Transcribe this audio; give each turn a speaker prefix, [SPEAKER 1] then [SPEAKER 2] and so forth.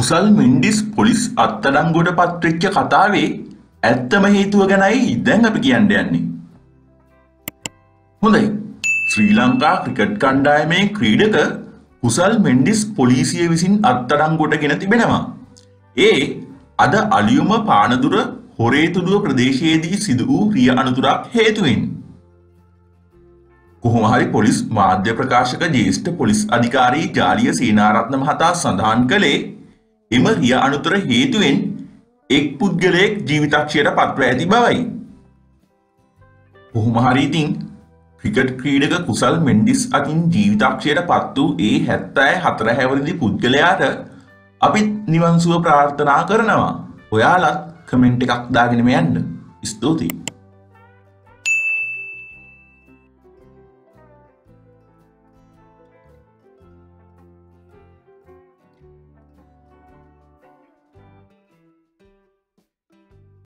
[SPEAKER 1] කුසල් මෙන්ඩිස් පොලිස් අත්අඩංගුවට පත්වෙච්ච කතාවේ ඇත්තම හේතුව ගැනයි දැන් අපි කියන්න යන්නේ. හොඳයි. ශ්‍රී ලංකා ක්‍රිකට් කණ්ඩායමේ ක්‍රීඩක කුසල් මෙන්ඩිස් පොලිසිය විසින් අත්අඩංගුවට ගෙන තිබෙනවා. ඒ අද අලියුම පානදුර හොරේතුඩුව ප්‍රදේශයේදී සිදු වූ රිය අනතුරක් හේතුවෙන්. කොහොම හරි පොලිස් මාධ්‍ය ප්‍රකාශක ජ්‍යෙෂ්ඨ පොලිස් අධිකාරී ජාලිය සේනාරත්න මහතා සඳහන් කළේ එම රිය අනතුර හේතුවෙන් එක් පුද්ගලයෙක් ජීවිතක්ෂයට පත්ව ඇති බවයි. කොහොම හරි ඉතින් ක්‍රිකට් ක්‍රීඩක කුසල් මෙන්ඩිස් අතින් ජීවිතක්ෂයට පත් වූ ඒ 74 හැවිරිදි පුද්ගලයාට අපි නිවන් සුව ප්‍රාර්ථනා කරනවා. ඔයාලත් කමෙන්ට් එකක් දාගෙනම යන්න. ස්තුතියි.